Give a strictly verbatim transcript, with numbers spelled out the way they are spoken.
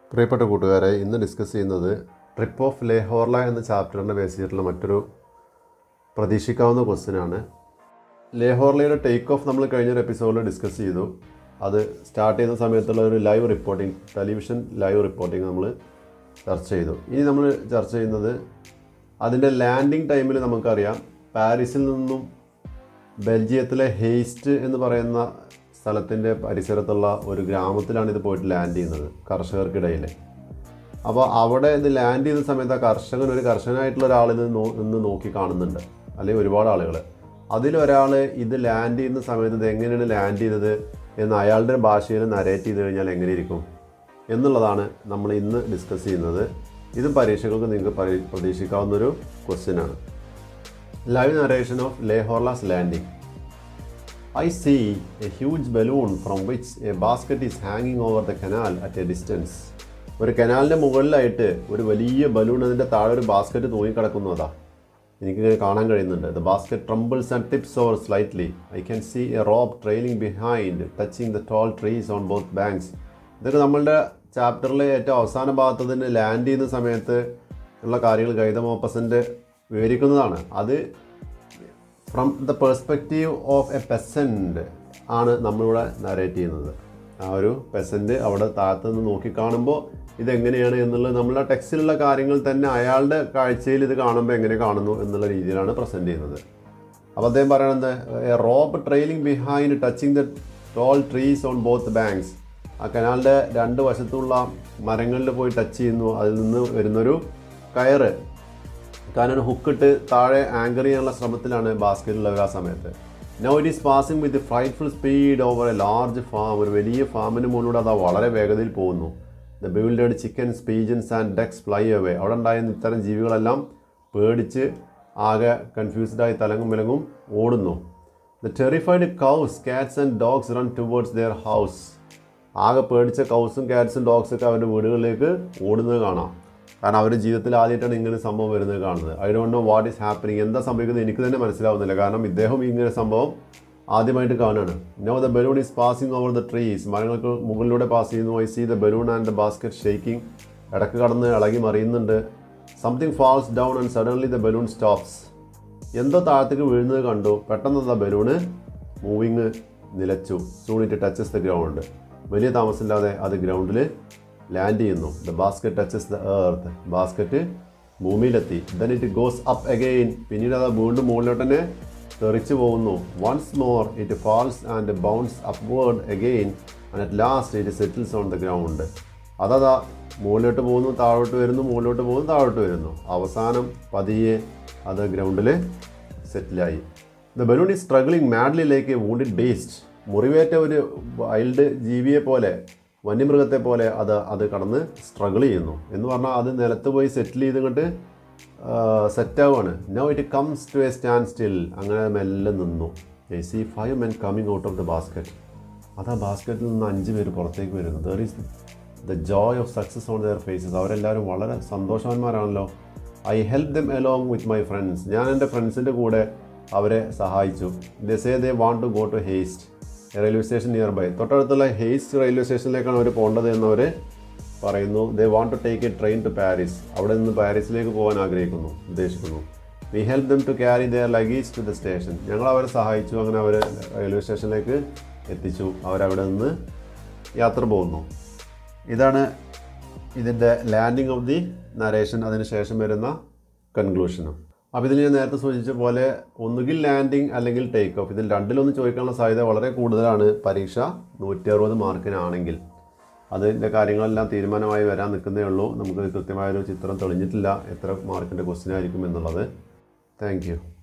പ്രിയപ്പെട്ട കൂട്ടുകാരെ, ഇന്ന് ഡിസ്കസ് ചെയ്യുന്നത് ട്രിപ്പ് ഓഫ് ലേ ഹോർല എന്ന ചാപ്റ്ററിനെ ബേസ് ചെയ്തിട്ടുള്ള മറ്റൊരു പ്രതീക്ഷിക്കാവുന്ന ക്വസ്റ്റ്യനാണ്. ലേ ഹോർലയുടെ ടേക്ക് ഓഫ് നമ്മൾ കഴിഞ്ഞൊരു എപ്പിസോഡിൽ ഡിസ്കസ് ചെയ്തു. അത് സ്റ്റാർട്ട് ചെയ്യുന്ന സമയത്തുള്ള ഒരു live reporting, television live reporting നമ്മൾ ചർച്ച ചെയ്തു. ഇനി നമ്മൾ ചർച്ച ചെയ്യുന്നത് അതിൻ്റെ ലാൻഡിങ് ടൈമിൽ നമുക്കറിയാം, പാരീസിൽ നിന്നും ബെൽജിയത്തിലെ ഹെയ്സ്റ്റ് എന്ന് പറയുന്ന സ്ഥലത്തിൻ്റെ പരിസരത്തുള്ള ഒരു ഗ്രാമത്തിലാണ് ഇത് പോയിട്ട് ലാൻഡ് ചെയ്യുന്നത്, കർഷകർക്കിടയിൽ. അപ്പോൾ അവിടെ ഇത് ലാൻഡ് ചെയ്യുന്ന സമയത്ത് ആ കർഷകൻ ഒരു കർഷകനായിട്ടുള്ള ഒരാൾ ഇത് നോ ഇന്ന് നോക്കി കാണുന്നുണ്ട്, അല്ലെങ്കിൽ ഒരുപാട് ആളുകൾ. അതിലൊരാൾ ഇത് ലാൻഡ് ചെയ്യുന്ന സമയത്ത് ഇത് എങ്ങനെയാണ് ലാൻഡ് ചെയ്തത് എന്ന് അയാളുടെ ഭാഷയിൽ നരേറ്റ് ചെയ്ത് കഴിഞ്ഞാൽ എങ്ങനെ ഇരിക്കും എന്നുള്ളതാണ് നമ്മൾ ഇന്ന് ഡിസ്കസ് ചെയ്യുന്നത്. ഇതും പരീക്ഷകൾക്ക് നിങ്ങൾക്ക് പ്രതീക്ഷിക്കാവുന്നൊരു ക്വസ്റ്റ്യനാണ്. Live narration of Le Horla's landing. I see a huge balloon from which a basket is hanging over the canal at a distance. ഒരു കനാലിൻ്റെ മുകളിലായിട്ട് ഒരു വലിയ ബലൂൺ, അതിൻ്റെ താഴെ ഒരു ബാസ്ക്കറ്റ് തൂങ്ങിക്കിടക്കുന്നു. അതാ എനിക്കിങ്ങനെ കാണാൻ കഴിയുന്നുണ്ട്. The basket trembles and tips over slightly. I can see a rope trailing behind, touching the tall trees on both banks. ഇതൊക്കെ നമ്മളുടെ ചാപ്റ്ററിലെ ഏറ്റവും അവസാന ഭാഗത്ത് തന്നെ ലാൻഡ് ചെയ്യുന്ന സമയത്ത് ഉള്ള കാര്യങ്ങൾ ഗൈത മോപ്പസൻ്റ് വിവരിക്കുന്നതാണ്. അത് from the perspective of a peasant ആണ് നമ്മളിവിടെ നരേറ്റ് ചെയ്യുന്നത്. ആ ഒരു പെസൻറ്റ് അവിടെ താഴത്ത് നിന്ന് നോക്കിക്കാണുമ്പോൾ ഇതെങ്ങനെയാണ് എന്നുള്ളത് നമ്മളുടെ ടെക്സ്റ്റിലുള്ള കാര്യങ്ങൾ തന്നെ അയാളുടെ കാഴ്ചയിൽ ഇത് കാണുമ്പോൾ എങ്ങനെ കാണുന്നു എന്നുള്ള രീതിയിലാണ് പ്രസൻറ്റ് ചെയ്യുന്നത്. അപ്പോൾ അദ്ദേഹം പറയുന്നത്, a rope trailing behind touching the tall trees on both banks. ആ കനാലിൻ്റെ രണ്ട് വശത്തുള്ള മരങ്ങളിൽ പോയി ടച്ച് ചെയ്യുന്നു. അതിൽ നിന്ന് വരുന്നൊരു കയറ്, കാരണം ഹുക്കിട്ട് താഴെ ആങ്കർ ചെയ്യാനുള്ള ശ്രമത്തിലാണ് ബാസ്ക്കറ്റിലുള്ളവർ ആ സമയത്ത്. Now it is passing with frightful speed over a large farm. ഒരു വലിയ ഫാമിന് മുകളിലൂടെ അത് വളരെ വേഗതയിൽ പോകുന്നു. The bewildered chickens, pigeons and ducks fly away. അവിടെ ഉണ്ടായിരുന്ന ഇത്തരം ജീവികളെല്ലാം പേടിച്ച് ആകെ കൺഫ്യൂസ്ഡായി തലങ്ങും വിലങ്ങും ഓടുന്നു. The terrified cows, cats and dogs run towards their house. ആകെ പേടിച്ച കൗസും കാറ്റ്സും ഡോഗ്സൊക്കെ അവരുടെ വീടുകളിലേക്ക് ഓടുന്നത് കാണാം. കാരണം അവരുടെ ജീവിതത്തിൽ ആദ്യമായിട്ടാണ് ഇങ്ങനെ സംഭവം വരുന്നത് കാണുന്നത്. I don't know what is happening. എന്താ സംഭവിക്കുന്നത് എനിക്ക് തന്നെ മനസ്സിലാവുന്നില്ല, കാരണം ഇദ്ദേഹം ഇങ്ങനെ സംഭവം ആദ്യമായിട്ട് കാണുകയാണ്. Now the balloon is passing over the trees. മരങ്ങൾക്ക് മുകളിലൂടെ പാസ് ചെയ്യുന്നു. I see the balloon and the basket shaking. ഇടക്ക് കടന്ന് ഇളകി മറിയുന്നുണ്ട്. Something falls down and suddenly the balloon stops. എന്തോ താഴത്തേക്ക് വീഴുന്നത് കണ്ടു. പെട്ടെന്ന് ദ ബലൂണ് മൂവിങ് നിലച്ചു. Soon it touches the ground. വലിയ താമസമില്ലാതെ അത് ഗ്രൗണ്ടിൽ ലാൻഡ് ചെയ്യുന്നു. The basket touches the earth. Basket ഭൂമിയിലെത്തി. Then it goes up again. പിന്നീട് അത് വീണ്ടും മുകളിലോട്ട് തന്നെ തെറിച്ചു പോകുന്നു. Once more it falls and bounce upward again and at last it settles on the ground. അതതാ മുകളിലോട്ട് പോകുന്നു, താഴോട്ട് വരുന്നു, മുകളിലോട്ട് പോകുന്നു, താഴോട്ട് വരുന്നു. അവസാനം പതിയെ അത് ഗ്രൗണ്ടിൽ സെറ്റിലായി. The balloon is struggling madly like a wounded beast. മുറിവേറ്റ ഒരു വൈൽഡ് ജീവിയെ പോലെ, വന്യമൃഗത്തെ പോലെ അത് അത് കടന്ന് സ്ട്രഗിൾ ചെയ്യുന്നു. എന്ന് പറഞ്ഞാൽ അത് നിലത്ത് പോയി സെറ്റിൽ ചെയ്തിട്ട് സെറ്റാവുകയാണ്. Now it comes to a standstill. അങ്ങനെ മെല്ലെ നിന്നു. I see five men coming out of the basket. അത് ആ ബാസ്ക്കറ്റിൽ നിന്ന് അഞ്ച് പേര് പുറത്തേക്ക് വരുന്നു. There is the joy of success on their faces. അവരെല്ലാവരും വളരെ സന്തോഷവാന്മാരാണല്ലോ. I help them along with my friends. ഞാൻ എൻ്റെ ഫ്രണ്ട്സിൻ്റെ കൂടെ അവരെ സഹായിച്ചു. They say they want to go to Heist railway station nearby. തൊട്ടടുത്തുള്ള ഹെയ്സ്റ്റ് റെയിൽവേ സ്റ്റേഷനിലേക്കാണ് അവർ പോകേണ്ടത് എന്നവർ പറയുന്നു. They want to take a train to Paris. അവിടെ നിന്ന് പാരീസിലേക്ക് പോകാൻ ആഗ്രഹിക്കുന്നു, ഉദ്ദേശിക്കുന്നു. We help them to carry their luggage to the station. ഞങ്ങൾ അവരെ സഹായിച്ചു. അങ്ങനെ അവർ റെയിൽവേ സ്റ്റേഷനിലേക്ക് എത്തിച്ചു. അവരവിടെ നിന്ന് യാത്ര പോകുന്നു. ഇതാണ് ഇതിൻ്റെ ലാൻഡിങ് ഓഫ് ദി നരേഷൻ. അതിന് ശേഷം വരുന്ന കൺക്ലൂഷനും. അപ്പോൾ ഇതിൽ ഞാൻ നേരത്തെ സൂചിപ്പിച്ച പോലെ ഒന്നുകിൽ ലാൻഡിങ് അല്ലെങ്കിൽ ടേക്ക് ഓഫ്. ഇതിൽ രണ്ടിലൊന്നും ചോദിക്കാനുള്ള സാധ്യത വളരെ കൂടുതലാണ്. പരീക്ഷ നൂറ്റി അറുപത് മാർക്കിനാണെങ്കിൽ അതിൻ്റെ കാര്യങ്ങളെല്ലാം തീരുമാനമായി വരാൻ നിൽക്കുന്നേ ഉള്ളൂ. നമുക്ക് കൃത്യമായൊരു ചിത്രം തെളിഞ്ഞിട്ടില്ല എത്ര മാർക്കിൻ്റെ ക്വസ്റ്റ്യൻ ആയിരിക്കും എന്നുള്ളത്. Thank U.